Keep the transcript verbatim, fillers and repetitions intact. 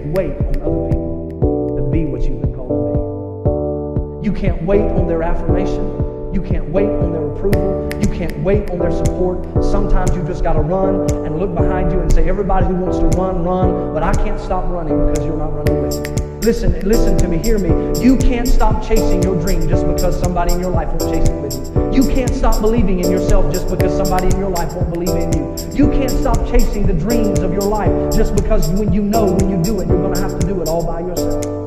wait on other people to be what you've been called to be. You can't wait on their affirmation. You can't wait on their approval. You can't wait on their support. Sometimes you just got to run and look behind you and say, everybody who wants to run, run, but I can't stop running because you're not running with me. Listen, listen to me, hear me. You can't stop chasing your dream just because somebody in your life won't chase it with you. You can't stop believing in yourself just because somebody in your life won't believe in you. You can't stop chasing the dreams of your life just because when you know when you do it, you're going to have to do it all by yourself.